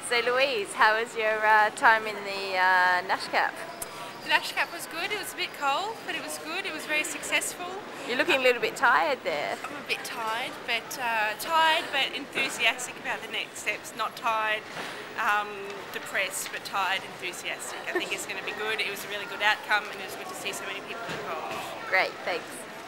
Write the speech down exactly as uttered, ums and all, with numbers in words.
So Louise, how was your uh, time in the uh, Nashcap? The Nashcap was good. It was a bit cold, but it was good. It was very successful. You're looking a little bit tired there. I'm a bit tired, but uh, tired, but enthusiastic about the next steps. Not tired, um, depressed, but tired, enthusiastic. I think it's going to be good. It was a really good outcome, and it was good to see so many people involved. Great, thanks.